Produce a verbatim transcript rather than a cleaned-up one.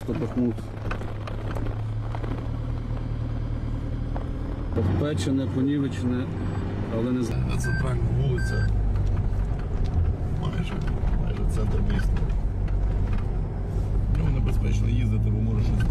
Місто Бахмут. Обпечене, понівечене, але не знаю. Центральна вулиця. Майже, майже центр міста. В ньому небезпечно їздити, бо може щось